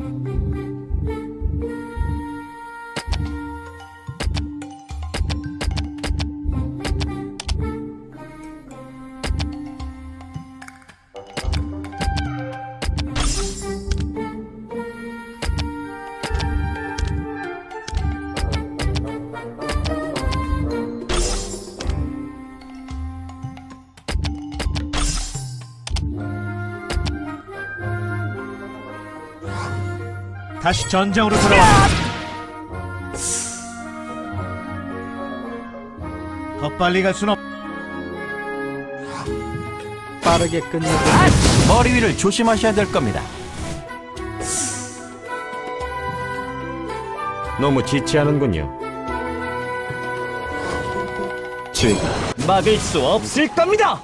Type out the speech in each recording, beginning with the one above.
다시 전장으로 돌아와. 더 빨리 갈 순 없. 빠르게 끝내고 머리 위를 조심하셔야 될 겁니다. 너무 지체하는군요. 제가 막을 수 없을 겁니다.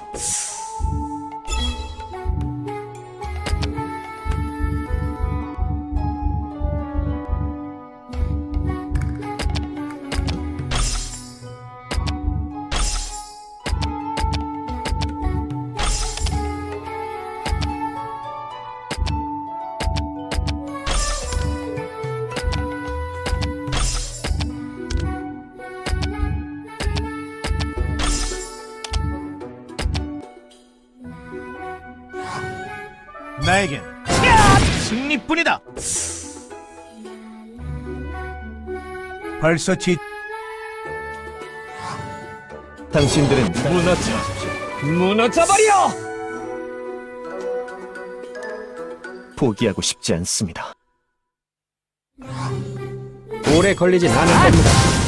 나에겐 승리뿐이다. 벌써 당신들은 무너져버려! 포기하고 싶지 않습니다. 오래 걸리진 않을 겁니다.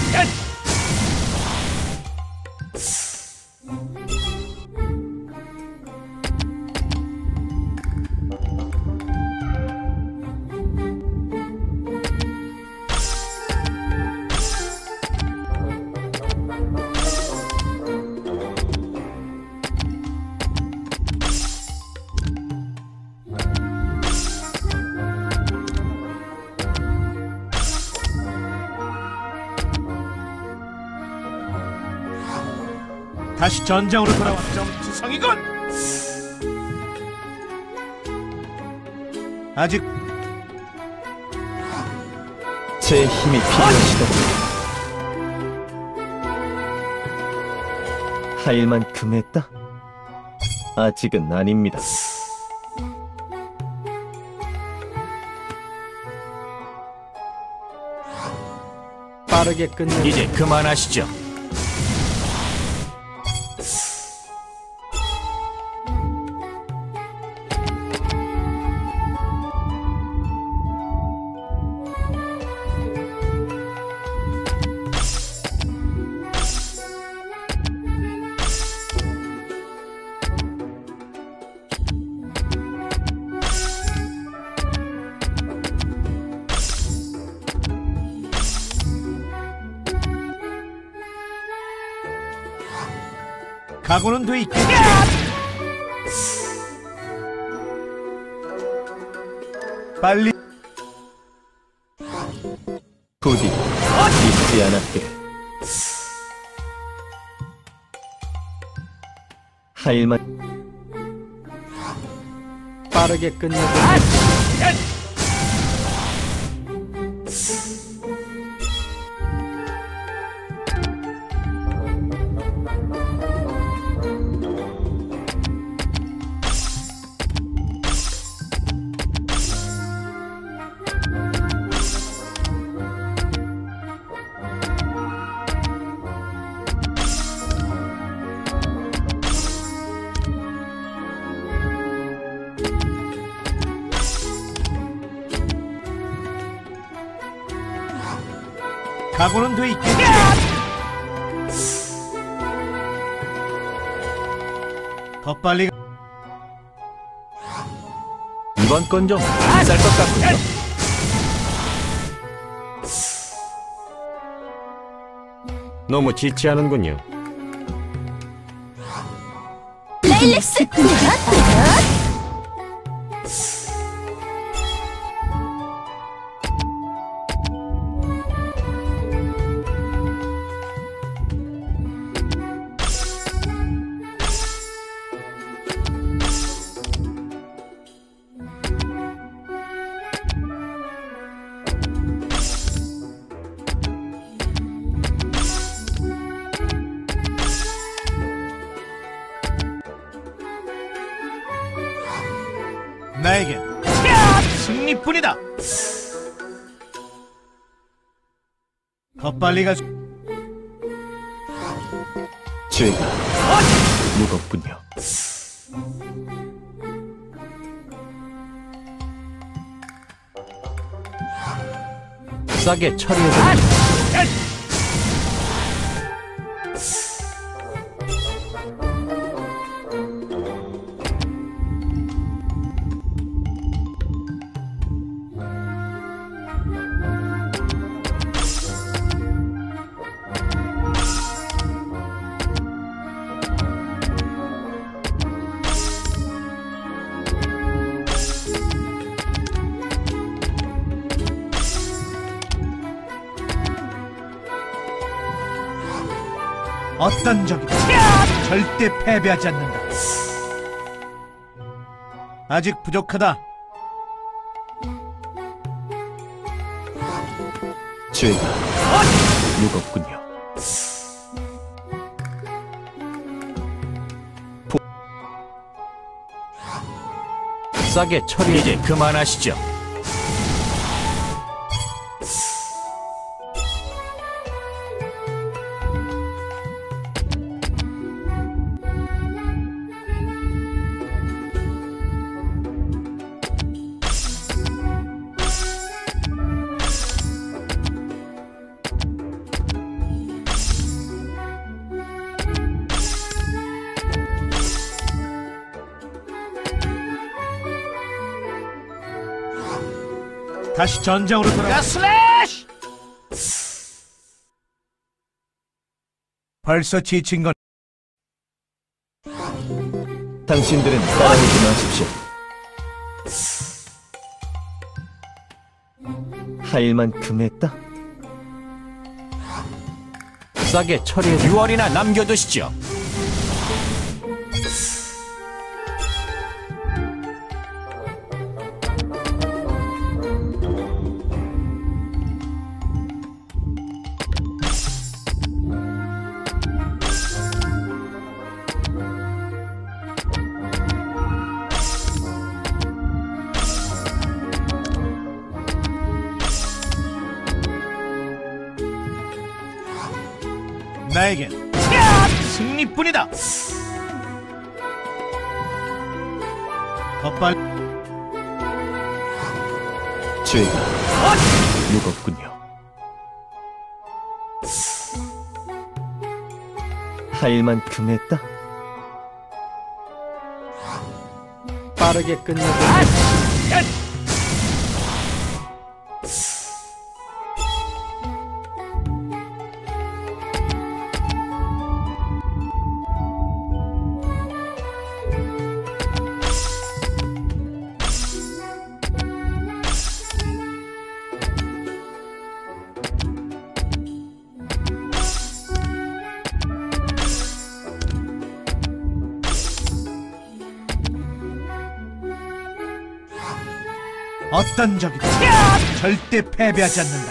다시 전장으로 돌아와. 정치성이군. 아직 제 힘이 필요하시다. 할 만큼 했다? 아직은 아닙니다. 빠르게 끝내고 이제 그만하시죠. 각오는 돼 있겠지. 빨리 부디 잊지 않았기를. 할만 빠르게 끝내고 각오는 돼 있겠지. 더 빨리 이번 건 좀 비쌀 것 같군요. 너무 지체하는군요. 레일렉스! 나에겐 승리뿐이다. 더 빨리 가. 죄가 무겁군요. 싸게 처리해드리죠. 어떤 적이든 절대 패배하지 않는다. 아직 부족하다. 죄가 무겁군요. 싸게 처리해. 이제 그만하시죠. 다시 전장으로 돌아가. 슬래시! 벌써 지친 건 당신들은 따라오지 마십시오. 할 만큼 했다. 싸게 처리해. 6월이나 남겨두시죠. 나에겐 승리뿐이다. 더 빨리. 죄가 무겁군요. 할 만큼 했다. 빠르게 끝내고. 어떤 적이든 절대 패배하지 않는다.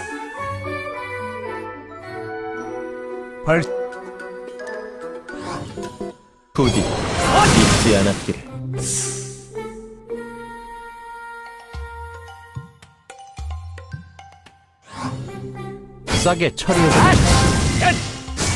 부디 잊지 않았기를. 싸게 처리해드리죠.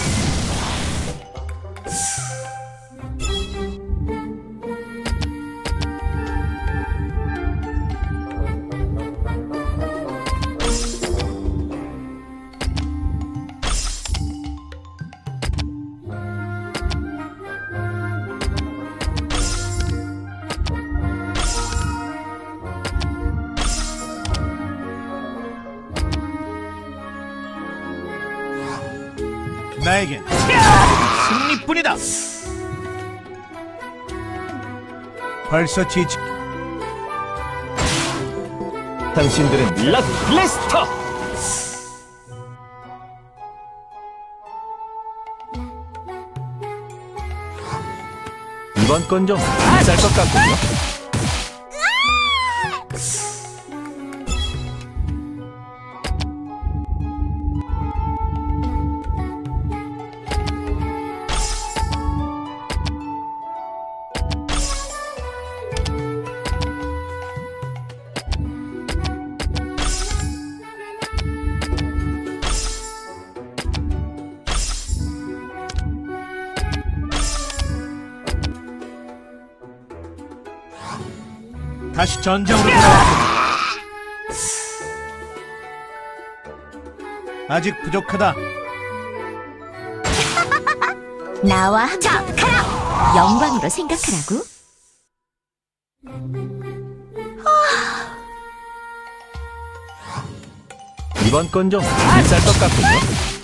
나에겐 승리뿐이다. 벌써 지친. 당신들은 락블래스터! 이번 건 좀 비쌀 것 같군요. 다시 전장으로 돌아왔다. 아직 부족하다. 나와 자 가라. 영광으로 생각하라고. 이번 건 좀 비쌀 것 같군요.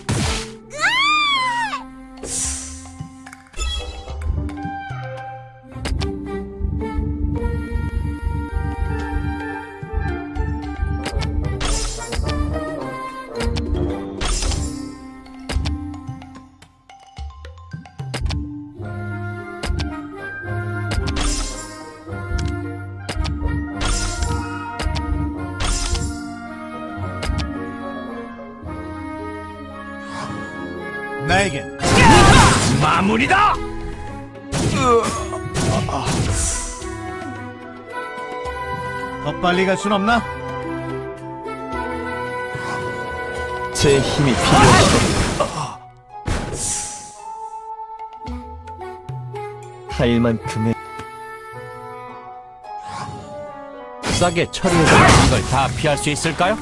나에겐 마무리다. 더 빨리 갈 순 없나? 제 힘이 필요하다. 할 만큼의 싸게 처리해서 이걸 다 피할 수 있을까요?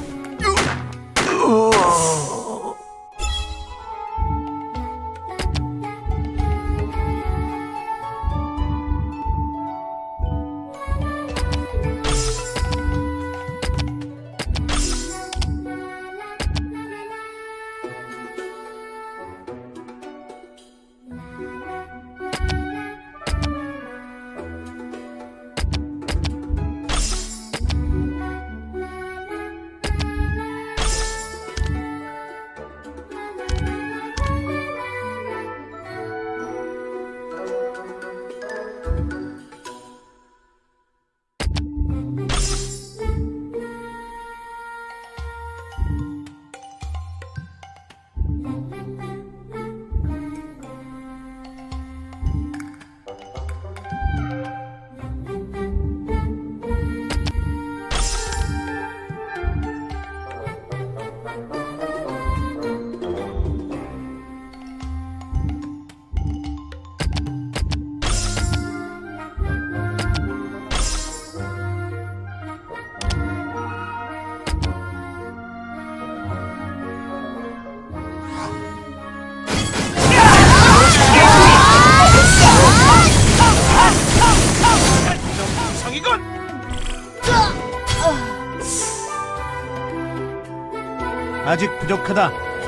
아직 부족하다.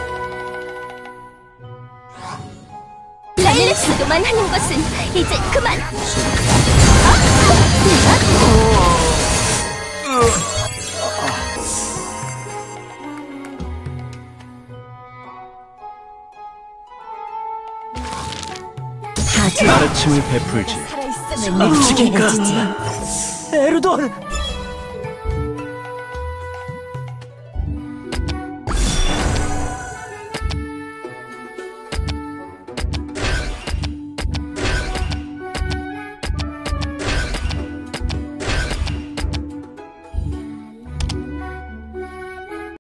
레일렉스도만 하는 것은 이제 그만. 가르침을 베풀지. 살아있음을 느끼게 해주지. 에르돈!